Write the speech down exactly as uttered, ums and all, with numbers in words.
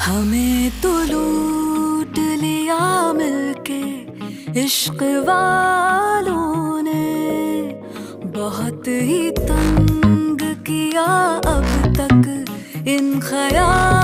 हमें तो लूट लिया मिलके इश्क वालों ने, बहुत ही तंग किया अब तक इन ख्याल